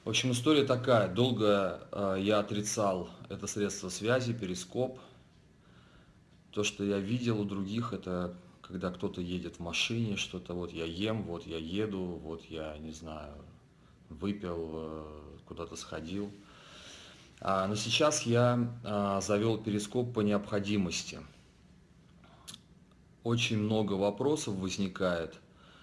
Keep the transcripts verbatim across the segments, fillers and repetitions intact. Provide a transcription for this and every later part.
В общем, история такая. Долго э, я отрицал это средство связи, перископ. То, что я видел у других, это когда кто-то едет в машине, что-то вот я ем, вот я еду, вот я, не знаю, выпил, э, куда-то сходил. А, но сейчас я а, завел перископ по необходимости. Очень много вопросов возникает.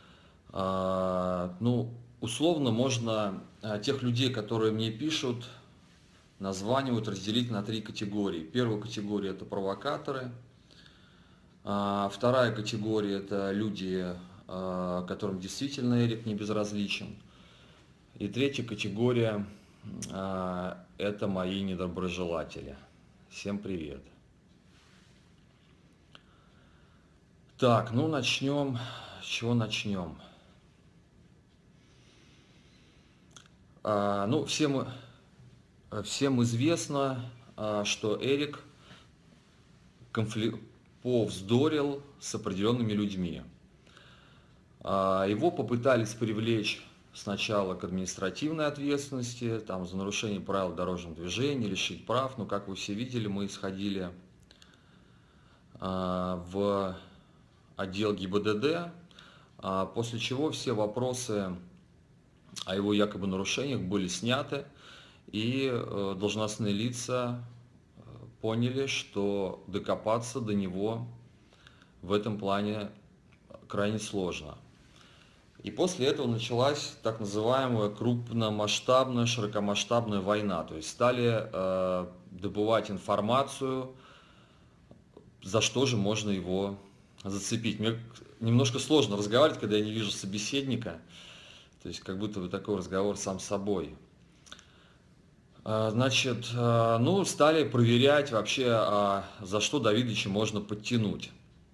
А, ну, условно можно а, тех людей, которые мне пишут, названивают, разделить на три категории. Первая категория – это провокаторы. А, Вторая категория – это люди, а, которым действительно Эрик не безразличен. И третья категория а, – это мои недоброжелатели. Всем привет. Так, ну начнем. С чего начнем? А, ну, всем, всем известно, а, что Эрик конфли... повздорил с определенными людьми. А, его попытались привлечь сначала к административной ответственности, там, за нарушение правил дорожного движения, лишить прав. Но, как вы все видели, мы сходили а, в отдел ГИБДД, а, после чего все вопросы о его якобы нарушениях были сняты, и э, должностные лица э, поняли, что докопаться до него в этом плане крайне сложно. И после этого началась так называемая крупномасштабная, широкомасштабная война. То есть стали э, добывать информацию, за что же можно его зацепить. Мне немножко сложно разговаривать, когда я не вижу собеседника. То есть как будто бы такой разговор сам с собой. Значит, ну, стали проверять вообще, за что Давидыча можно подтянуть.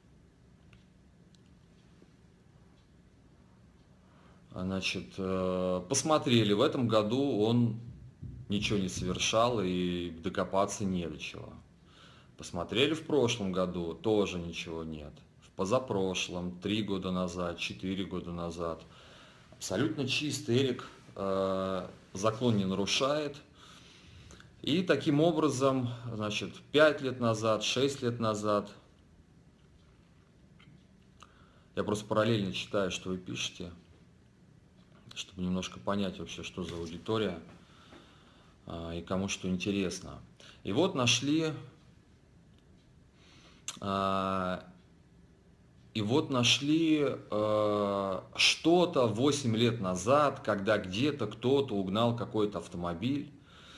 Значит, посмотрели, в этом году он ничего не совершал и докопаться не до чего. Посмотрели в прошлом году, тоже ничего нет. В позапрошлом, три года назад, четыре года назад. Абсолютно чистый Эрик, закон не нарушает. И таким образом, значит, пять лет назад, шесть лет назад, я просто параллельно читаю, что вы пишете, чтобы немножко понять вообще, что за аудитория и кому что интересно. И вот нашли, и вот нашли что-то восемь лет назад, когда где-то кто-то угнал какой-то автомобиль.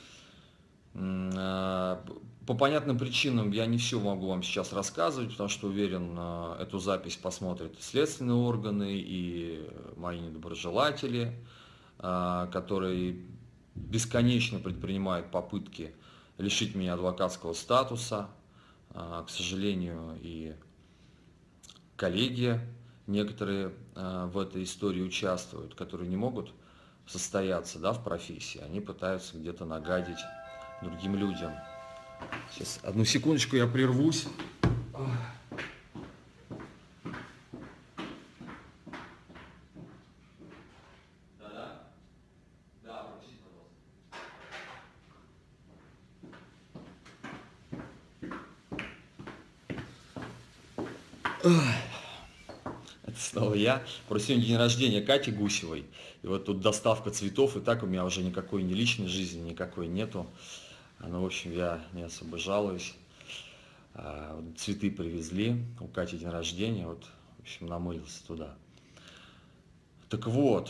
По понятным причинам я не все могу вам сейчас рассказывать, потому что уверен, эту запись посмотрят следственные органы и мои недоброжелатели, которые бесконечно предпринимают попытки лишить меня адвокатского статуса. К сожалению, и коллеги некоторые в этой истории участвуют, которые не могут состояться, да, в профессии, они пытаются где-то нагадить другим людям. Сейчас, одну секундочку, я прервусь. Да-да? Да, простите, пожалуйста. Это снова я. Просто сегодня день рождения Кати Гусевой. И вот тут доставка цветов, и так у меня уже никакой ни личной жизни, никакой нету. Ну, в общем, я не особо жалуюсь. Цветы привезли, у Кати день рождения, вот, в общем, намылился туда. Так вот,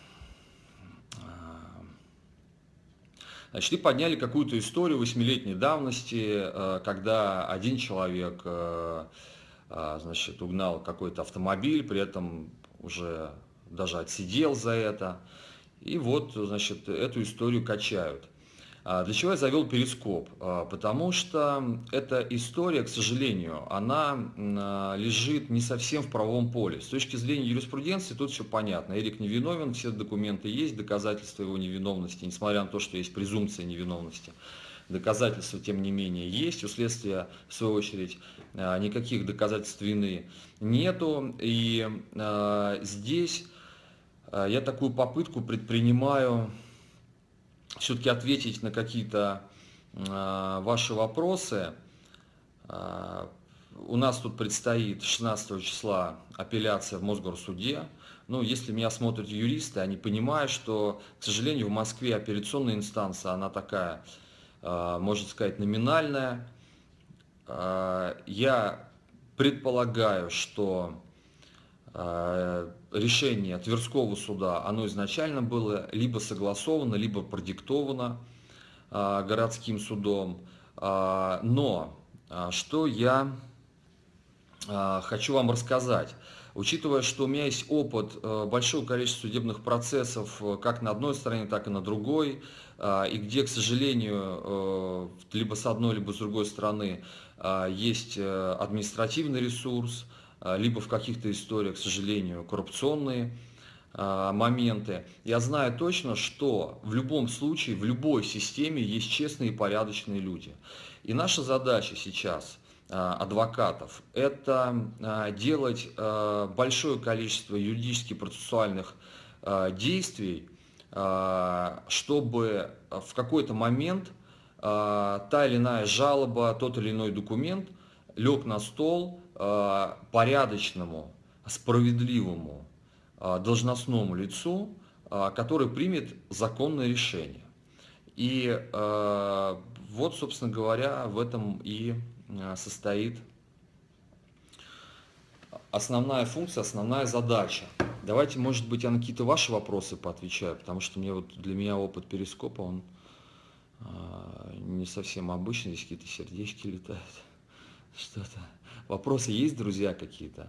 значит, и подняли какую-то историю восьмилетней давности, когда один человек, значит, угнал какой-то автомобиль, при этом уже даже отсидел за это. И вот, значит, эту историю качают. Для чего я завел перископ? Потому что эта история, к сожалению, она лежит не совсем в правовом поле. С точки зрения юриспруденции тут все понятно. Эрик невиновен, все документы есть, доказательства его невиновности, несмотря на то, что есть презумпция невиновности. Доказательства, тем не менее, есть. У следствия, в свою очередь, никаких доказательств вины нету. И здесь я такую попытку предпринимаю все-таки ответить на какие-то ваши вопросы. У нас тут предстоит шестнадцатого числа апелляция в Мосгорсуде. Ну, если меня смотрят юристы, они понимают, что, к сожалению, в Москве апелляционная инстанция, она такая, можно сказать, номинальная. Я предполагаю, что решение Тверского суда, оно изначально было либо согласовано, либо продиктовано городским судом. Но что я хочу вам рассказать. Учитывая, что у меня есть опыт большого количества судебных процессов как на одной стороне, так и на другой, и где, к сожалению, либо с одной, либо с другой стороны есть административный ресурс, либо в каких-то историях, к сожалению, коррупционные моменты, я знаю точно, что в любом случае, в любой системе есть честные и порядочные люди. И наша задача сейчас адвокатов – это делать большое количество юридически процессуальных действий, чтобы в какой-то момент та или иная жалоба, тот или иной документ лег на стол порядочному, справедливому должностному лицу, который примет законное решение. И вот, собственно говоря, в этом и состоит основная функция, основная задача. Давайте, может быть, я на какие-то ваши вопросы поотвечаю, потому что мне вот для меня опыт перископа, он не совсем обычный, здесь какие-то сердечки летают, что-то. Вопросы есть, друзья, какие-то?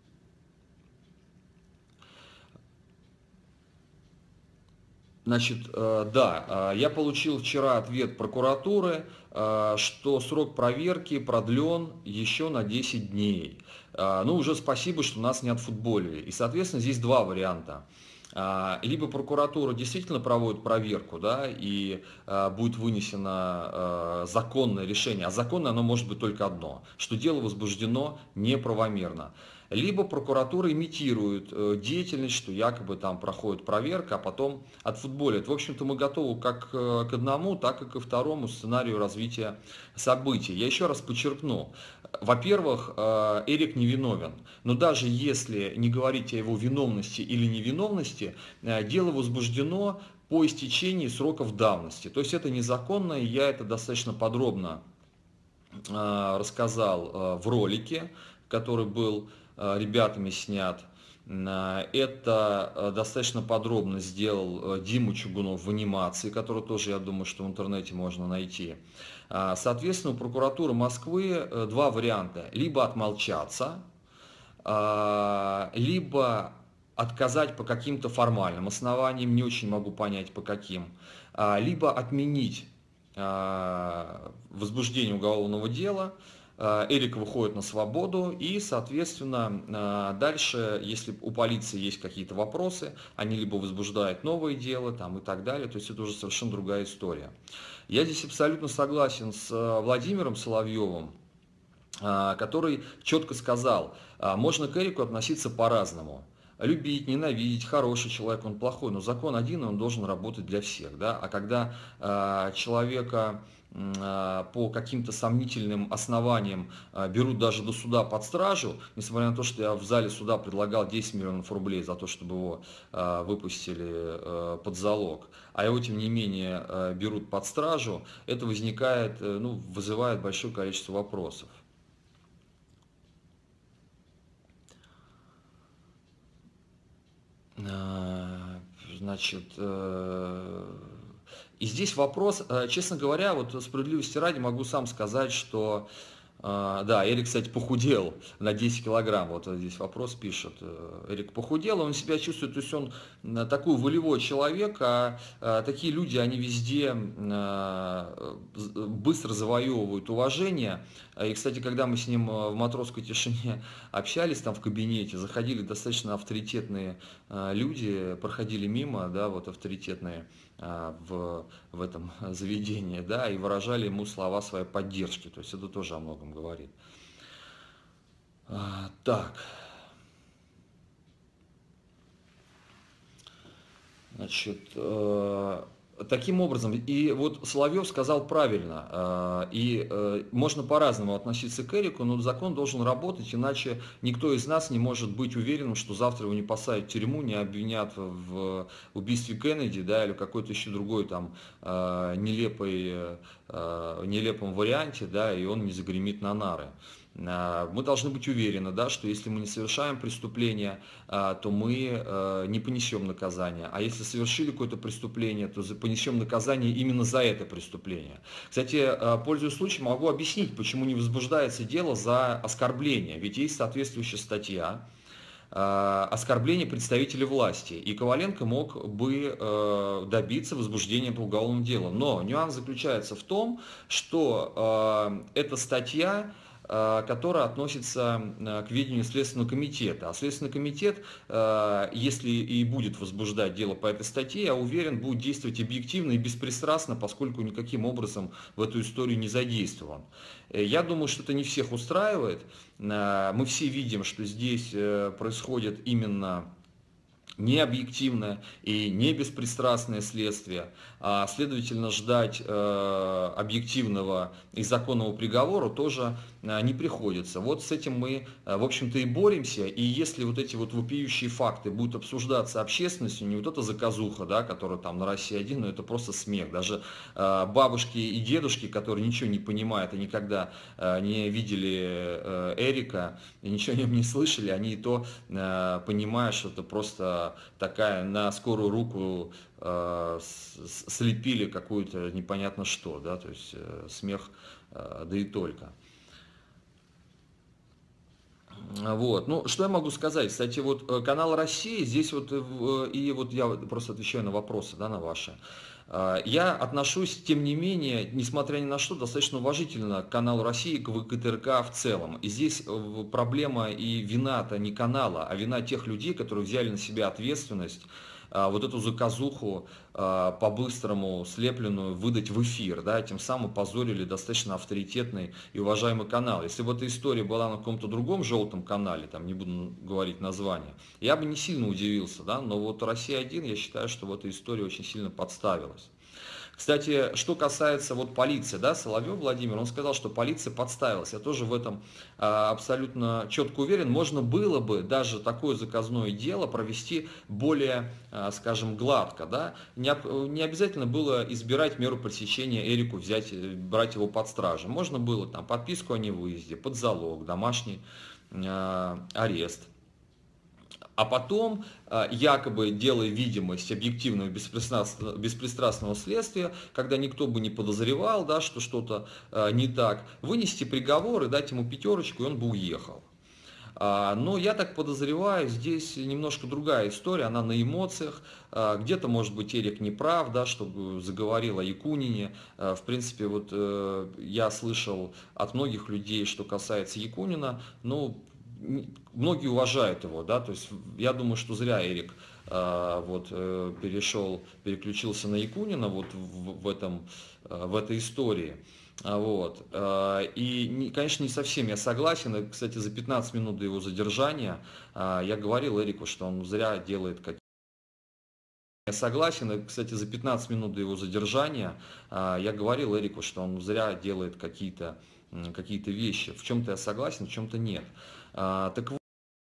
Значит, да, я получил вчера ответ прокуратуры, что срок проверки продлен еще на десять дней. Ну, уже спасибо, что нас не отфутболили. И, соответственно, здесь два варианта. Либо прокуратура действительно проводит проверку, да, и будет вынесено законное решение, а законное оно может быть только одно, что дело возбуждено неправомерно. Либо прокуратура имитирует деятельность, что якобы там проходит проверка, а потом отфутболит. В общем-то, мы готовы как к одному, так и ко второму сценарию развития событий. Я еще раз подчеркну. Во-первых, Эрик невиновен. Но даже если не говорить о его виновности или невиновности, дело возбуждено по истечении сроков давности. То есть это незаконно, и я это достаточно подробно рассказал в ролике, который был ребятами снят. Это достаточно подробно сделал Дима Чугунов в анимации, которую тоже, я думаю, что в интернете можно найти. Соответственно, у прокуратуры Москвы два варианта. Либо отмолчаться, либо отказать по каким-то формальным основаниям, не очень могу понять по каким, либо отменить возбуждение уголовного дела. Эрик выходит на свободу и, соответственно, дальше, если у полиции есть какие-то вопросы, они либо возбуждают новое дело там, и так далее, то есть это уже совершенно другая история. Я здесь абсолютно согласен с Владимиром Соловьевым, который четко сказал, можно к Эрику относиться по-разному. Любить, ненавидеть, хороший человек, он плохой, но закон один, и он должен работать для всех. Да? А когда э, человека э, по каким-то сомнительным основаниям э, берут даже до суда под стражу, несмотря на то, что я в зале суда предлагал десять миллионов рублей за то, чтобы его э, выпустили э, под залог, а его, тем не менее, э, берут под стражу, это возникает, э, ну, вызывает большое количество вопросов. Значит, и здесь вопрос, честно говоря, вот справедливости ради могу сам сказать, что, да, Эрик, кстати, похудел на десять килограмм, вот здесь вопрос пишет, Эрик похудел, он себя чувствует, то есть он такой волевой человек, а такие люди, они везде быстро завоевывают уважение. И, кстати, когда мы с ним в матросской тишине общались там в кабинете, заходили достаточно авторитетные люди, проходили мимо, да, вот авторитетные в, в этом заведении, да, и выражали ему слова своей поддержки, то есть это тоже о многом говорит. А, так. Значит, э, Таким образом, и вот Соловьев сказал правильно, а, и э, можно по-разному относиться к Эрику, но закон должен работать, иначе никто из нас не может быть уверенным, что завтра его не посадят в тюрьму, не обвинят в убийстве Кеннеди, да, или какой-то еще другой там а, нелепой, а, нелепом варианте, да, и он не загремит на нары. А, Мы должны быть уверены, да, что если мы не совершаем преступления, а, то мы э, не понесем наказание. А если совершили какое-то преступление, то за- понесем наказание именно за это преступление. Кстати, э, пользуясь случаем, могу объяснить, почему не возбуждается дело за оскорбление. Ведь есть соответствующая статья э, оскорбление представителей власти. И Коваленко мог бы э, добиться возбуждения по уголовному делу. Но нюанс заключается в том, что э, эта статья, э, которая относится э, к ведению Следственного комитета. А Следственный комитет, э, если и будет возбуждать дело по этой статье, я уверен, будет действовать объективно и беспристрастно, поскольку никаким образом в эту историю не задействован. Э, Я думаю, что это не всех устраивает. Э, Мы все видим, что здесь э, происходит именно не объективное и не беспристрастное следствие, а следовательно ждать э, объективного и законного приговора тоже э, не приходится. Вот с этим мы, э, в общем-то, и боремся, и если вот эти вот вопиющие факты будут обсуждаться общественностью, не вот эта заказуха, да, которая там на России один, но это просто смех. Даже э, бабушки и дедушки, которые ничего не понимают и никогда э, не видели э, Эрика, и ничего о нем не слышали, они и то э, понимают, что это просто такая на скорую руку э, слепили какую-то непонятно что, да, то есть э, смех, э, да и только. Вот, ну, что я могу сказать? Кстати, вот э, канал России, здесь вот, э, в- и вот я вот просто отвечаю на вопросы, да, на ваши. А, Я отношусь, тем не менее, несмотря ни на что, достаточно уважительно к каналу России, к вэ ка тэ эр ка в целом. И здесь э, проблема и вина-то не канала, а вина тех людей, которые взяли на себя ответственность а, вот эту заказуху а, по-быстрому слепленную выдать в эфир, да, тем самым позорили достаточно авторитетный и уважаемый канал. Если бы эта история была на каком-то другом желтом канале, там не буду говорить название, я бы не сильно удивился, да, но вот Россия один, я считаю, что в этой истории очень сильно подставилась. Кстати, что касается вот полиции, да, Соловьев Владимир, он сказал, что полиция подставилась. Я тоже в этом а, абсолютно четко уверен. Можно было бы даже такое заказное дело провести более, а, скажем, гладко, да. Не, не обязательно было избирать меру пресечения Эрику, взять, э, брать его под стражу. Можно было там подписку о невыезде, под залог, домашний а, арест. А потом, а, якобы делая видимость объективного беспристрастного, беспристрастного следствия, когда никто бы не подозревал, да, что что-то а, не так, вынести приговор и дать ему пятерочку, и он бы уехал. А, Но я так подозреваю, здесь немножко другая история, она на эмоциях. А, Где-то, может быть, Эрик не прав, да, что заговорил о Якунине. А, В принципе, вот э, я слышал от многих людей, что касается Якунина, ну, м, многие уважают его, да, то есть я думаю, что зря Эрик а, вот э, перешел, переключился на Якунина вот в, в этом, э, в этой истории. А, Вот. а, И, не- конечно, не совсем я согласен. И, кстати, за пятнадцать минут до его задержания а, я говорил Эрику, что он зря делает какие-то... Я согласен. И, кстати, за пятнадцать минут до его задержания а, я говорил Эрику, что он зря делает какие-то м, какие-то вещи. В чем-то я согласен, в чем-то нет. А, Так вот,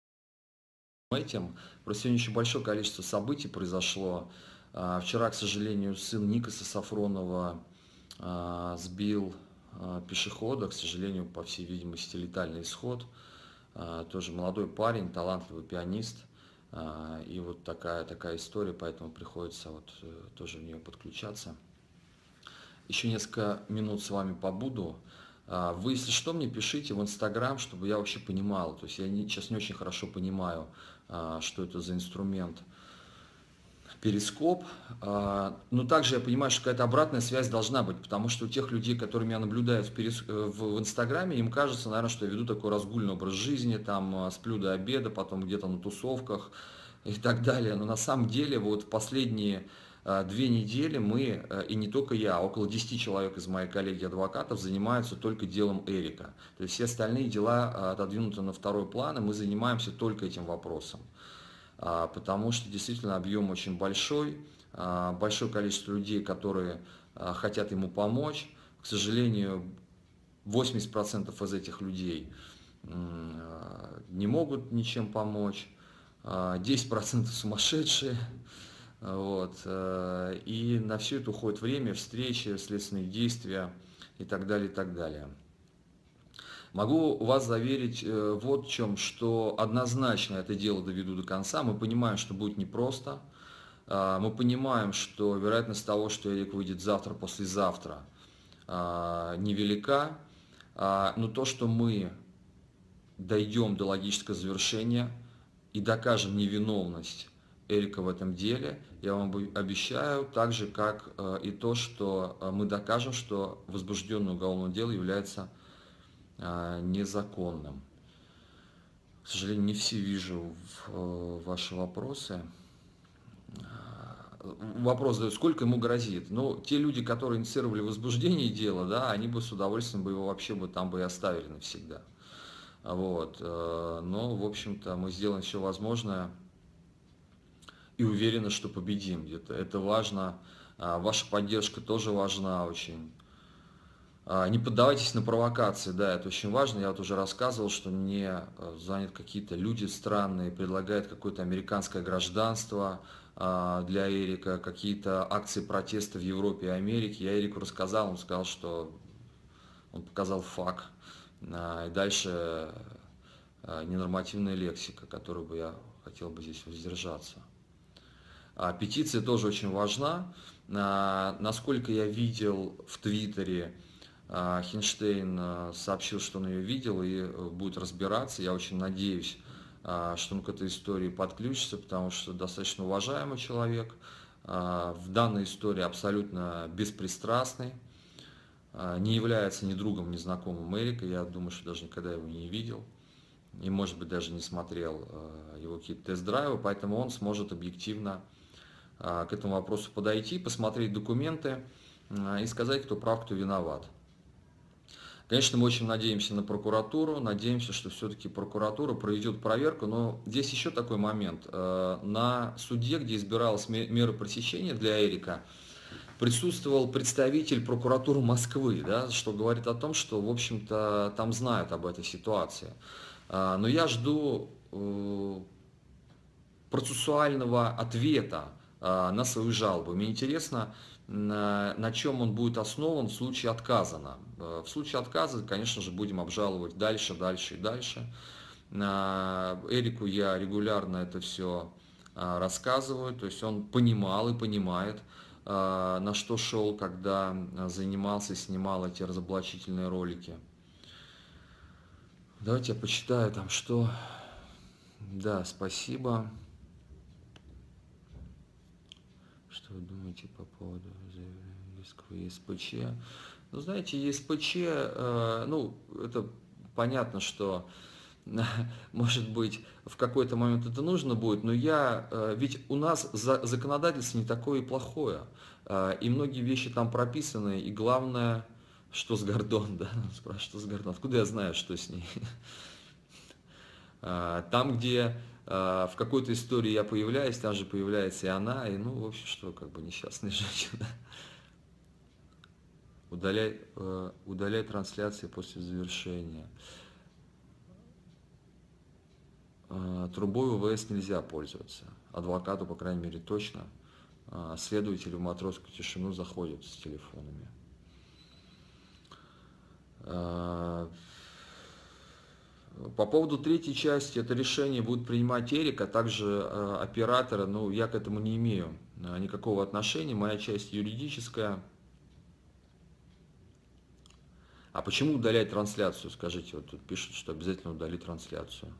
этим просто сегодня еще большое количество событий произошло. А, Вчера, к сожалению, сын Никаса Сафронова а, сбил а, пешехода, к сожалению, по всей видимости, летальный исход. А, Тоже молодой парень, талантливый пианист. А, И вот такая, такая история, поэтому приходится вот э, тоже в нее подключаться. Еще несколько минут с вами побуду. А, Вы, если что, мне пишите в Инстаграм, чтобы я вообще понимал. То есть я не- сейчас не очень хорошо понимаю, а, что это за инструмент. Перископ. А, Но также я понимаю, что какая-то обратная связь должна быть, потому что у тех людей, которые меня наблюдают в, перес... э, в, в Инстаграме, им кажется, наверное, что я веду такой разгульный образ жизни, там а, сплю до обеда, потом где-то на тусовках и так далее. Но на самом деле вот в последние а, две недели мы, а, и не только я, а около десяти человек из моей коллегии адвокатов занимаются только делом Эрика. То есть все остальные дела а, отодвинуты на второй план, и мы занимаемся только этим вопросом. А, потому что действительно объем очень большой, большое количество людей, которые хотят ему помочь. К сожалению, восемьдесят процентов из этих людей не могут ничем помочь, десять процентов сумасшедшие. Вот. И на все это уходит время, встречи, следственные действия и так далее, и так далее. Могу вас заверить вот в чем, что однозначно это дело доведу до конца. Мы понимаем, что будет непросто. Мы понимаем, что вероятность того, что Эрик выйдет завтра, послезавтра, невелика. Но то, что мы дойдем до логического завершения и докажем невиновность Эрика в этом деле, я вам обещаю, так же, как и то, что мы докажем, что возбужденное уголовное дело является незаконным. К сожалению, не все вижу ваши вопросы. Вопрос задают, сколько ему грозит. Ну, те люди, которые инициировали возбуждение дела, да, они бы с удовольствием бы его вообще бы там бы и оставили навсегда. Вот. Но, в общем-то, мы сделаем все возможное и уверены, что победим. Это, это важно. Ваша поддержка тоже важна очень. Не поддавайтесь на провокации, да, это очень важно. Я вот уже рассказывал, что мне звонят какие-то люди странные, предлагают какое-то американское гражданство для Эрика, какие-то акции протеста в Европе и Америке. Я Эрику рассказал, он сказал, что он показал факт. И дальше ненормативная лексика, которую бы я хотел бы здесь воздержаться. Петиция тоже очень важна. Насколько я видел в Твиттере, Хинштейн сообщил, что он ее видел и будет разбираться. Я очень надеюсь, что он к этой истории подключится, потому что достаточно уважаемый человек. В данной истории абсолютно беспристрастный. Не является ни другом, ни знакомым Эрика. Я думаю, что даже никогда его не видел. И, может быть, даже не смотрел его какие-то тест-драйвы. Поэтому он сможет объективно к этому вопросу подойти, посмотреть документы и сказать, кто прав, кто виноват. Конечно, мы очень надеемся на прокуратуру, надеемся, что все-таки прокуратура проведет проверку, но здесь еще такой момент. На суде, где избиралась мера пресечения для Эрика, присутствовал представитель прокуратуры Москвы, да, что говорит о том, что, в общем-то, там знают об этой ситуации. Но я жду процессуального ответа на свою жалобу. Мне интересно, на чем он будет основан в случае отказа нам. В случае отказа, конечно же, будем обжаловать дальше, дальше и дальше. Эрику я регулярно это все рассказываю, то есть он понимал и понимает, на что шел, когда занимался и снимал эти разоблачительные ролики. Давайте я почитаю там, что... Да, спасибо. Что вы думаете по поводу заявления ЕСПЧ? Ну, знаете, ЕСПЧ, э, ну, это понятно, что, может быть, в какой-то момент это нужно будет, но я, э, ведь у нас за, законодательство не такое и плохое, э, и многие вещи там прописаны, и главное, что с Гордон, да, спрашивают, что с Гордон, откуда я знаю, что с ней? Там, где в какой-то истории я появляюсь, там же появляется и она, и, ну, в общем, что, как бы, несчастная женщина. Удаляй, удаляй трансляции после завершения. Трубой УВС нельзя пользоваться. Адвокату, по крайней мере, точно. Следователи в матросскую тишину заходят с телефонами. По поводу третьей части, это решение будет принимать Эрик, а также э, оператора. Ну, я к этому не имею э, никакого отношения. Моя часть юридическая. А почему удалять трансляцию? Скажите, вот тут пишут, что обязательно удалить трансляцию.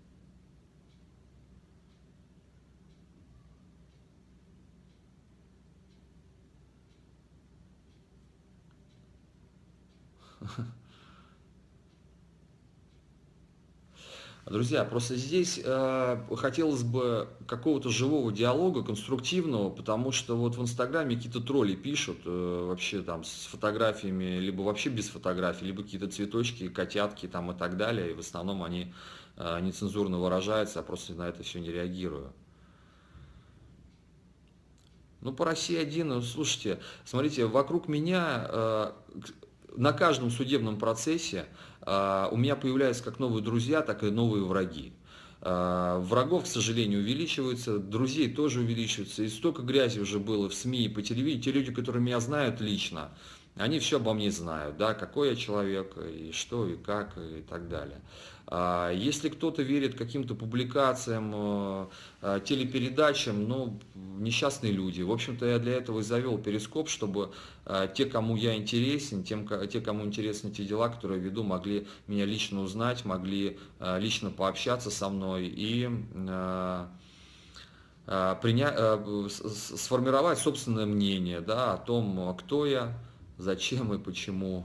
Друзья, просто здесь э, хотелось бы какого-то живого диалога, конструктивного, потому что вот в Инстаграме какие-то тролли пишут э, вообще там с фотографиями, либо вообще без фотографий, либо какие-то цветочки, котятки там и так далее, и в основном они э, нецензурно выражаются, а просто на это все не реагирую. Ну, по России один, ну, слушайте, смотрите, вокруг меня э, на каждом судебном процессе э, у меня появляются как новые друзья, так и новые враги. Э, Врагов, к сожалению, увеличивается, друзей тоже увеличивается. И столько грязи уже было в СМИ и по телевидению. Те люди, которые меня знают лично, они все обо мне знают, да, какой я человек, и что, и как, и так далее. А если кто-то верит каким-то публикациям, э, э, телепередачам, ну, несчастные люди. В общем-то, я для этого и завел Перископ, чтобы э, те, кому я интересен, тем, ко- те, кому интересны те дела, которые я веду, могли меня лично узнать, могли э, лично пообщаться со мной и э, э, приня- э, с- с- сформировать собственное мнение, да, о том, кто я, зачем и почему.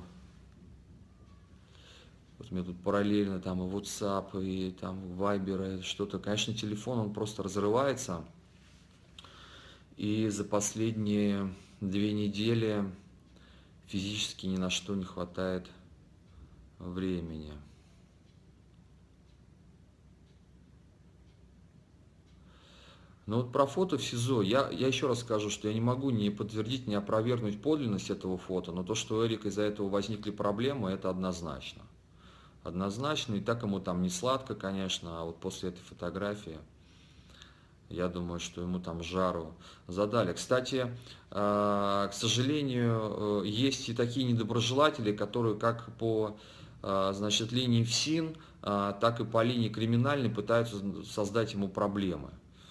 Вот у меня тут параллельно там и WhatsApp, и там Viber, и что-то. Конечно, телефон, он просто разрывается. И за последние две недели физически ни на что не хватает времени. Но вот про фото в СИЗО, я, я еще раз скажу, что я не могу ни подтвердить, ни опровергнуть подлинность этого фото, но то, что у Эрика из-за этого возникли проблемы, это однозначно. Однозначно, и так ему там не сладко, конечно, а вот после этой фотографии, я думаю, что ему там жару задали. Кстати, э, к сожалению, э, есть и такие недоброжелатели, которые как по э, значит, линии ФСИН, э, так и по линии криминальной пытаются создать ему проблемы.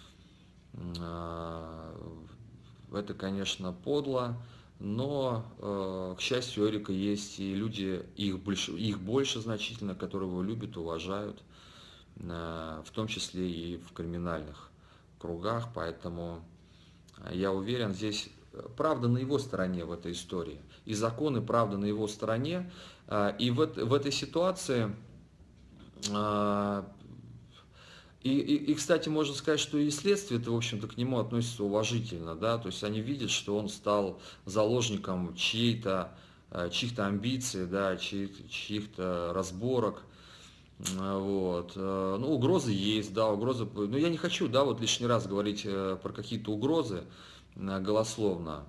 Э, Это, конечно, подло, но, э, к счастью, у Эрика есть и люди, их больше, их больше значительно, которые его любят, уважают, э, в том числе и в криминальных кругах, поэтому я уверен, здесь правда на его стороне в этой истории, и законы, правда, на его стороне, э, и в, эт- в этой ситуации, э, и, и, и, кстати, можно сказать, что и следствие-то, в общем-то, к нему относится уважительно, да, то есть они видят, что он стал заложником чьей-то, э, чьих-то амбиций, да, чьих- чьих-то разборок. М, Вот. э, Ну, угрозы есть, да, угрозы. Но я не хочу, да, вот лишний раз говорить э, про какие-то угрозы э, голословно.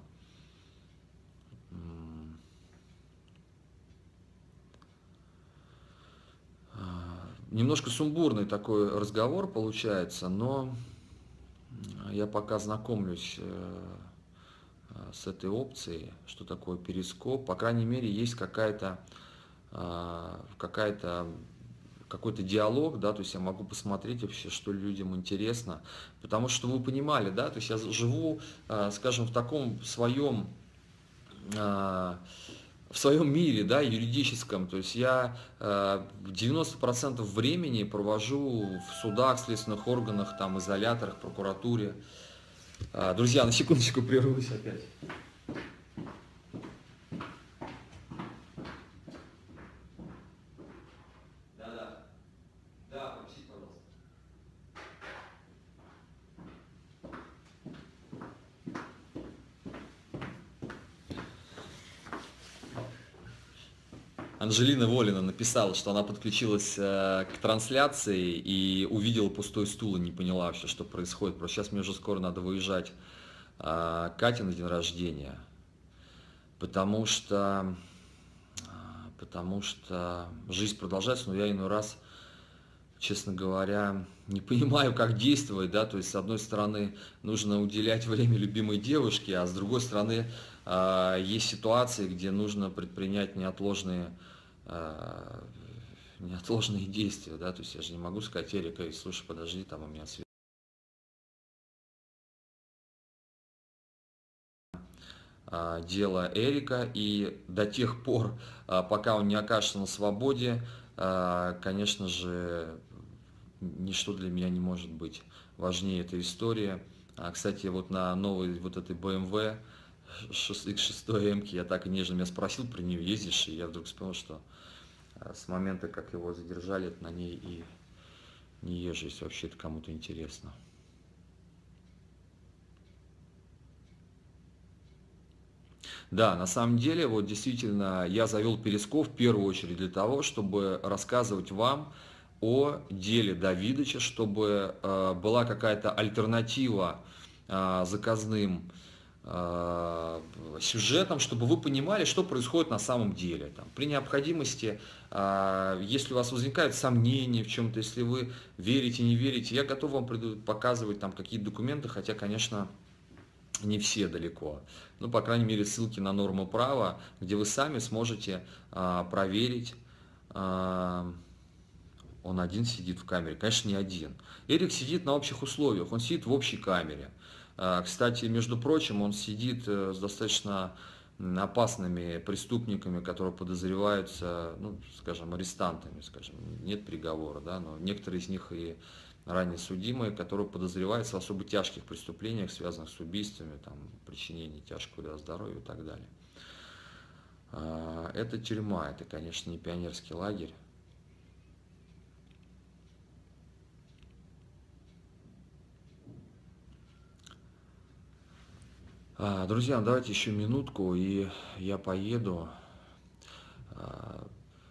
М, а, Немножко сумбурный такой разговор получается, но я пока знакомлюсь э, э, с этой опцией, что такое перископ. По крайней мере, есть какая-то а, какая-то какой-то диалог, да, то есть я могу посмотреть вообще, что людям интересно, потому что вы понимали, да, то есть я живу, а, скажем, в таком своем, а, в своем мире, да, юридическом, то есть я а, девяносто процентов времени провожу в судах, следственных органах, там, изоляторах, прокуратуре. А, Друзья, на секундочку прервусь опять. Да-да, да, простите, пожалуйста. Анжелина Волина написала, что она подключилась э, к трансляции и увидела пустой стул и не поняла вообще, что происходит. Просто сейчас мне уже скоро надо выезжать э, к Кате на день рождения, потому что, э, потому что жизнь продолжается, но я иной раз, честно говоря, не понимаю, как действовать, да, то есть, с одной стороны, нужно уделять время любимой девушке, а с другой стороны, э, есть ситуации, где нужно предпринять неотложные э, неотложные действия, да, то есть я же не могу сказать: Эрика, эй, слушай, подожди, там у меня свет. А, дело Эрика, и до тех пор, а, пока он не окажется на свободе, а, конечно же, ничто для меня не может быть важнее этой истории. А, Кстати, вот на новой вот этой бэ эм вэ икс шесть эм я так и нежно меня спросил про нее, ездишь, и я вдруг вспомнил, что а, с момента, как его задержали, на ней и не езжу, если вообще это кому-то интересно. Да, на самом деле, вот действительно, я завел Перископ в первую очередь для того, чтобы рассказывать вам о деле Давидыча, чтобы э, была какая-то альтернатива э, заказным э, сюжетом, чтобы вы понимали, что происходит на самом деле. Там, при необходимости, э, если у вас возникают сомнения в чем-то, если вы верите, не верите, я готов вам преду- показывать там какие-то документы, хотя, конечно, не все далеко. Ну, по крайней мере, ссылки на норму права, где вы сами сможете а, проверить. а, Он один сидит в камере, конечно, не один. Эрик сидит на общих условиях, он сидит в общей камере. А, Кстати, между прочим, он сидит э, с достаточно м, опасными преступниками, которые подозреваются, ну, скажем, арестантами, скажем, нет приговора, да, но некоторые из них и ранее судимые, которые подозреваются в особо тяжких преступлениях, связанных с убийствами, там, причинением тяжкого вреда здоровью и так далее. А, Это тюрьма, это, конечно, не пионерский лагерь. А, Друзья, ну давайте еще минутку, и я поеду. А,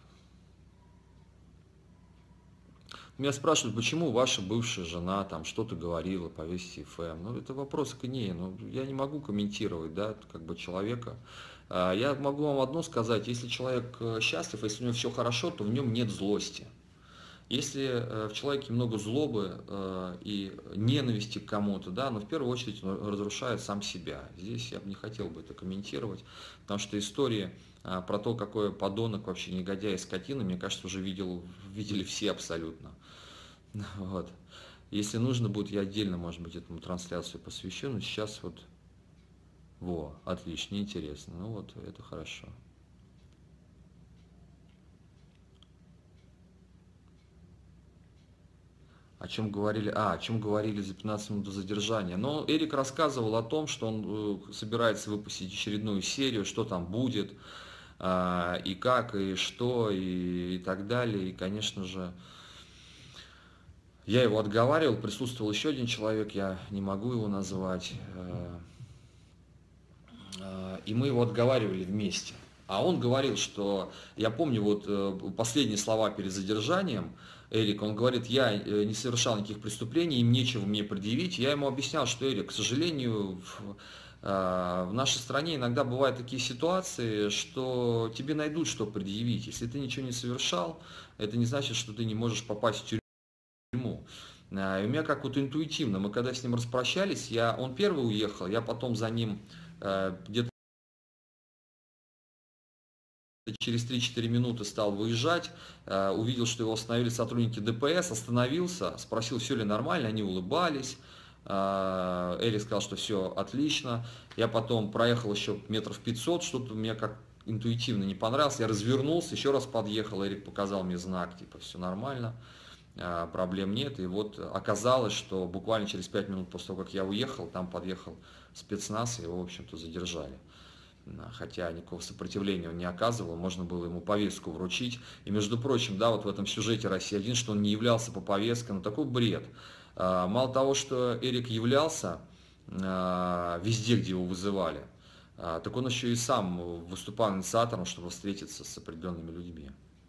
Меня спрашивают, почему ваша бывшая жена там что-то говорила по Вести эф эм. Ну, это вопрос к ней. Ну, я не могу комментировать, да, как бы человека. А, Я могу вам одно сказать. Если человек э, счастлив, если у него все хорошо, то в нем нет злости. Если э, в человеке много злобы э, и ненависти к кому-то, да, но в первую очередь он разрушает сам себя. Здесь я бы не хотел бы это комментировать, потому что истории а, про то, какой подонок вообще негодяй и скотина, мне кажется, уже видел, видели все абсолютно. Вот. Если нужно будет, я отдельно, может быть, этому трансляцию посвящу, но сейчас вот, во, отлично, интересно, ну вот, это хорошо. О чем говорили? А, о чем говорили за пятнадцать минут до задержания. Но Эрик рассказывал о том, что он э, собирается выпустить очередную серию, что там будет, а, и как, и что, и, и так далее. И, конечно же, я его отговаривал, присутствовал еще один человек, я не могу его назвать. э, э, И мы его отговаривали вместе. А он говорил, что, я помню вот э, последние слова перед задержанием, Эрик, он говорит, я э, не совершал никаких преступлений, им нечего мне предъявить. Я ему объяснял, что, Эрик, к сожалению, в, э, в нашей стране иногда бывают такие ситуации, что тебе найдут, что предъявить. Если ты ничего не совершал, это не значит, что ты не можешь попасть в тюрьму. А, И у меня как вот интуитивно, мы когда с ним распрощались, я, он первый уехал, я потом за ним э, где-то через три-четыре минуты стал выезжать, э, увидел, что его остановили сотрудники дэ пэ эс, остановился, спросил, все ли нормально, они улыбались. Э, Эрик сказал, что все отлично. Я потом проехал еще метров пятьсот, что-то мне как интуитивно не понравилось. Я развернулся, еще раз подъехал, Эрик показал мне знак, типа, все нормально, э, проблем нет. И вот оказалось, что буквально через пять минут после того, как я уехал, там подъехал спецназ, и его, в общем-то, задержали. Хотя никакого сопротивления он не оказывал, можно было ему повестку вручить. И, между прочим, да, вот в этом сюжете «Россия один», что он не являлся по повестке, ну такой бред. А, Мало того, что Эрик являлся а, везде, где его вызывали, а, так он еще и сам выступал инициатором, чтобы встретиться с определенными людьми.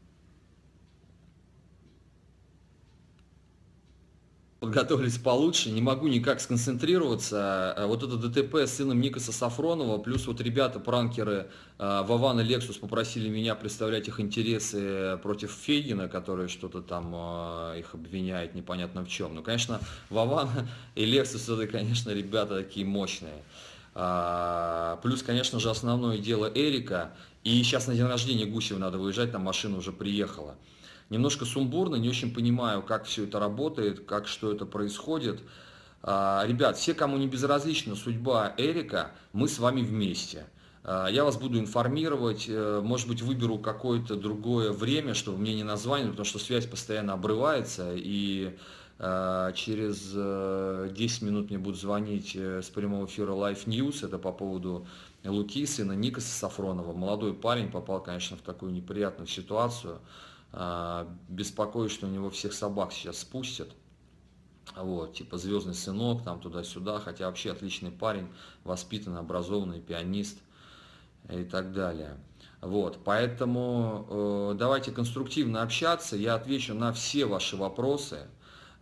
Подготовились получше, не могу никак сконцентрироваться. Э, Вот это дэ тэ пэ с сыном Никаса Сафронова, плюс вот ребята, пранкеры э, Вован и Лексус попросили меня представлять их интересы против Фейгина, который что-то там э, их обвиняет непонятно в чем. Ну, конечно, Вован и Лексус, это, конечно, ребята такие мощные. А, Плюс, конечно же, основное дело Эрика. И сейчас на день рождения Гусева надо выезжать, там машина уже приехала. Немножко сумбурно, не очень понимаю, как все это работает, как что это происходит. А, Ребят, все, кому не безразлична судьба Эрика, мы с вами вместе. А, Я вас буду информировать, э, может быть, выберу какое-то другое время, чтобы мне не названивали, потому что связь постоянно обрывается, и э, через э, десять минут мне будут звонить э, с прямого эфира Live News, это по поводу Луки, сына Никаса Сафронова. Молодой парень попал, конечно, в такую неприятную ситуацию. А, Беспокоюсь, что у него всех собак сейчас спустят. Вот, типа звездный сынок, там туда-сюда, хотя вообще отличный парень, воспитанный, образованный, пианист и так далее. Вот, поэтому э, давайте конструктивно общаться, я отвечу на все ваши вопросы.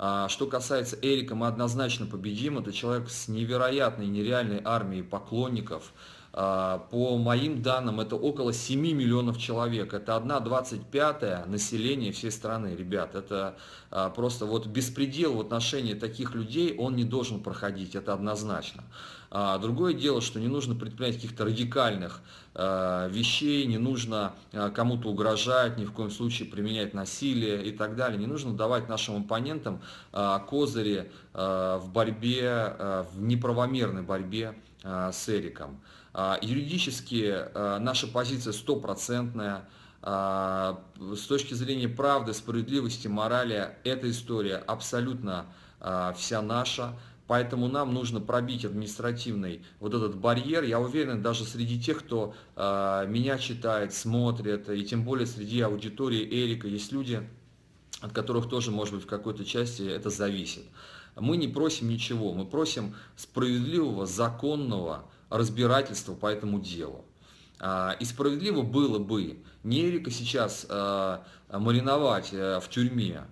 А, что касается Эрика, мы однозначно победим. Это человек с невероятной, нереальной армией поклонников. А, по моим данным, это около семи миллионов человек. Это одна двадцать пятая населения всей страны, ребят. Это а, просто вот беспредел в отношении таких людей, он не должен проходить, это однозначно. А, другое дело, что не нужно предпринять каких-то радикальных а, вещей, не нужно а, кому-то угрожать, ни в коем случае применять насилие и так далее. Не нужно давать нашим оппонентам а, козыри а, в борьбе, а, в неправомерной борьбе а, с Эриком. А, юридически а, наша позиция стопроцентная. А, с точки зрения правды, справедливости, морали, эта история абсолютно а, вся наша. Поэтому нам нужно пробить административный вот этот барьер. Я уверен, даже среди тех, кто э, меня читает, смотрит, и тем более среди аудитории Эрика, есть люди, от которых тоже, может быть, в какой-то части это зависит. Мы не просим ничего, мы просим справедливого, законного разбирательства по этому делу. И справедливо было бы не Эрика сейчас э, мариновать э, в тюрьме,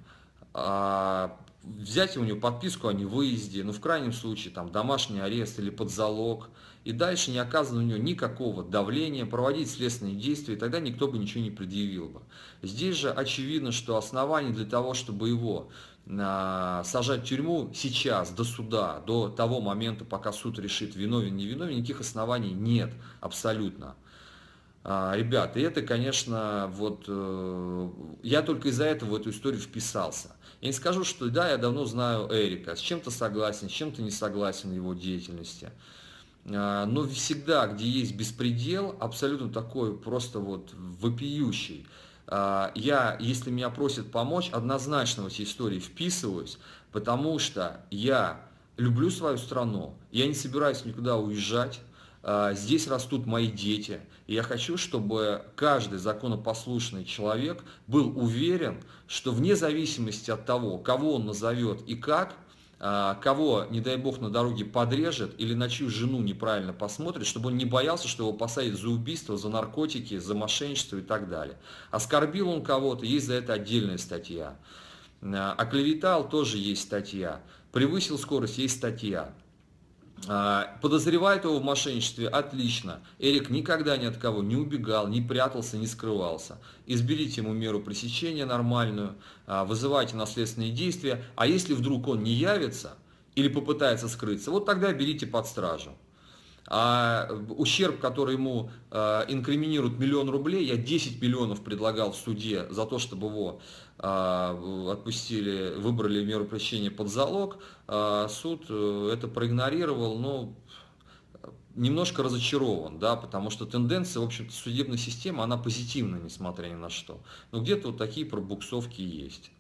а взять у него подписку о невыезде, ну в крайнем случае там домашний арест или под залог, и дальше не оказано у него никакого давления, проводить следственные действия, и тогда никто бы ничего не предъявил бы. Здесь же очевидно, что оснований для того, чтобы его а, сажать в тюрьму сейчас, до суда, до того момента, пока суд решит, виновен, не виновен, никаких оснований нет абсолютно. Ребят, и это, конечно, вот я только из-за этого в эту историю вписался. Я не скажу, что да, я давно знаю Эрика, с чем-то согласен, с чем-то не согласен в его деятельности. Но всегда, где есть беспредел, абсолютно такой просто вот вопиющий, я, если меня просят помочь, однозначно в эти истории вписываюсь, потому что я люблю свою страну, я не собираюсь никуда уезжать. Здесь растут мои дети, и я хочу, чтобы каждый законопослушный человек был уверен, что вне зависимости от того, кого он назовет и как, кого, не дай бог, на дороге подрежет или на чью жену неправильно посмотрит, чтобы он не боялся, что его посадят за убийство, за наркотики, за мошенничество и так далее. Оскорбил он кого-то, есть за это отдельная статья. Оклеветал, тоже есть статья. Превысил скорость, есть статья. Подозревает его в мошенничестве, отлично. Эрик никогда ни от кого не убегал, не прятался, не скрывался. Изберите ему меру пресечения нормальную, вызывайте наследственные действия. А если вдруг он не явится или попытается скрыться, вот тогда берите под стражу. А ущерб, который ему э, инкриминирует миллион рублей, я десять миллионов предлагал в суде за то, чтобы его э, отпустили, выбрали меру пресечения под залог. Э, суд э, это проигнорировал, но немножко разочарован, да, потому что тенденция, в общем-то, судебной системы, она позитивная, несмотря ни на что. Но где-то вот такие пробуксовки есть.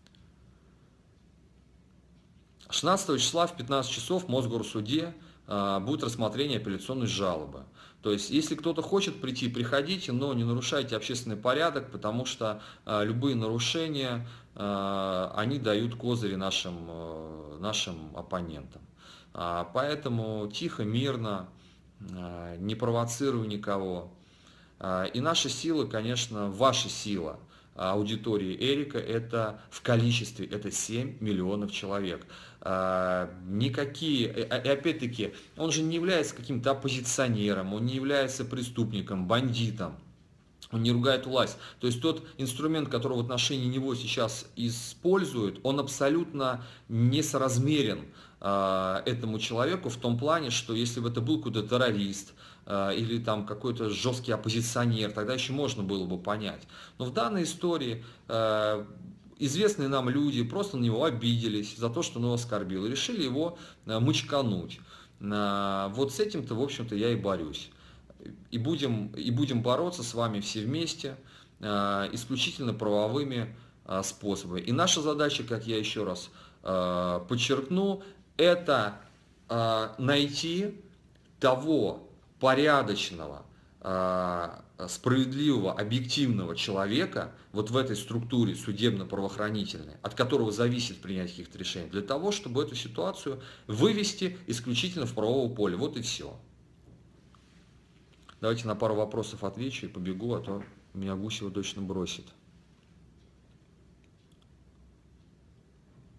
шестнадцатого числа в пятнадцать часов в Мосгорсуде будет рассмотрение апелляционной жалобы. То есть, если кто-то хочет прийти, приходите, но не нарушайте общественный порядок, потому что э, любые нарушения, э, они дают козыри нашим, э, нашим оппонентам. А, поэтому тихо, мирно, э, не провоцируй никого. А, и наша сила, конечно, ваша сила аудитории Эрика, это в количестве, это семь миллионов человек. А, никакие, и опять-таки, он же не является каким-то оппозиционером, он не является преступником, бандитом, он не ругает власть. То есть тот инструмент, который в отношении него сейчас используют, он абсолютно несоразмерен а, этому человеку в том плане, что если бы это был какой-то террорист, или там какой-то жесткий оппозиционер, тогда еще можно было бы понять. Но в данной истории э, известные нам люди просто на него обиделись за то, что он его оскорбил, и решили его э, мочкануть. Э, вот с этим-то, в общем-то, я и борюсь. И будем, и будем бороться с вами все вместе, э, исключительно правовыми э, способами. И наша задача, как я еще раз э, подчеркну, это э, найти того порядочного, справедливого, объективного человека вот в этой структуре судебно-правоохранительной, от которого зависит принятие каких-то решений, для того, чтобы эту ситуацию вывести исключительно в правовое поле. Вот и все. Давайте на пару вопросов отвечу и побегу, а то меня Гусева точно бросит.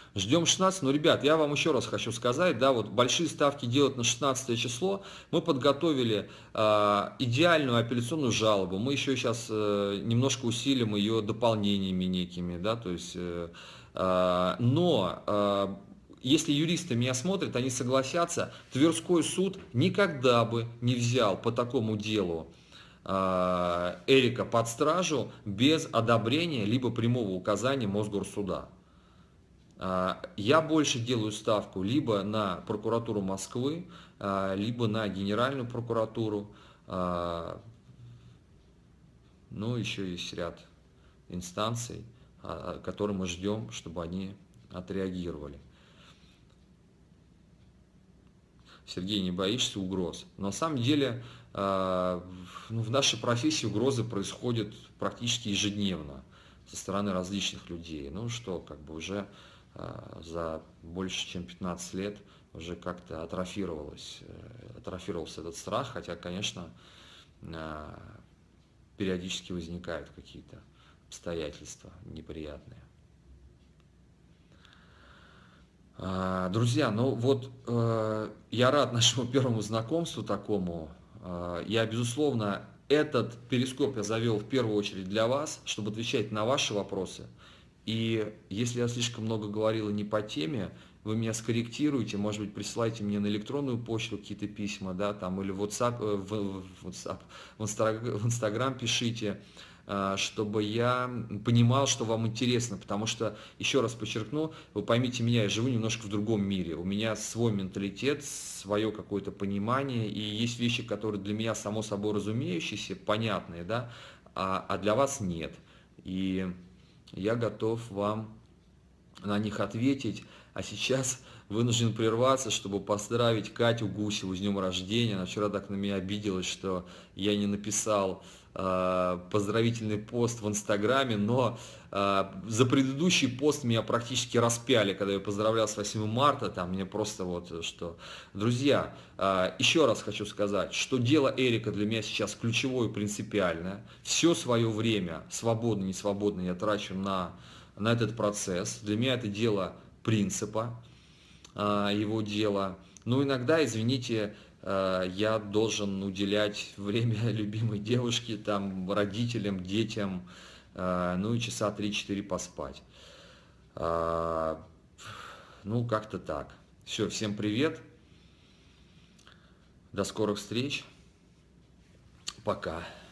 Ждем шестнадцать. Но, ребят, я вам еще раз хочу сказать, да, вот большие ставки делать на шестнадцатое число. Мы подготовили э, идеальную апелляционную жалобу. Мы еще сейчас э, немножко усилим ее дополнениями некими, да, то есть, э, э, но э, если юристы меня смотрят, они согласятся, Тверской суд никогда бы не взял по такому делу э, Эрика под стражу без одобрения либо прямого указания Мосгорсуда. Я больше делаю ставку либо на прокуратуру Москвы, либо на Генеральную прокуратуру. Ну, еще есть ряд инстанций, которые мы ждем, чтобы они отреагировали. Сергей, не боишься угроз? Но на самом деле ну, в нашей профессии угрозы происходят практически ежедневно со стороны различных людей. Ну что, как бы уже за больше чем пятнадцать лет уже как-то атрофировалось, атрофировался этот страх, хотя, конечно, периодически возникают какие-то обстоятельства неприятные. Друзья, ну вот я рад нашему первому знакомству такому. Я, безусловно, этот перископ я завел в первую очередь для вас, чтобы отвечать на ваши вопросы. И если я слишком много говорил и не по теме, вы меня скорректируете, может быть, присылайте мне на электронную почту какие-то письма, да, там, или в WhatsApp, в, в, WhatsApp, в Instagram пишите, чтобы я понимал, что вам интересно, потому что, еще раз подчеркну, вы поймите меня, я живу немножко в другом мире, у меня свой менталитет, свое какое-то понимание, и есть вещи, которые для меня само собой разумеющиеся, понятные, да, а, а для вас нет. И я готов вам на них ответить, а сейчас вынужден прерваться, чтобы поздравить Катю Гусеву с днем рождения. Она вчера так на меня обиделась, что я не написал э, поздравительный пост в Инстаграме, но э, за предыдущий пост меня практически распяли, когда я поздравлял с восьмым марта, там мне просто вот что. Друзья, э, еще раз хочу сказать, что дело Эрика для меня сейчас ключевое и принципиальное. Все свое время, свободно, не свободно, я трачу на, на этот процесс. Для меня это дело принципа, его дело. Но иногда, извините, я должен уделять время любимой девушке, там, родителям, детям, ну и часа три-четыре поспать. Ну, как-то так. Все, всем привет. До скорых встреч. Пока.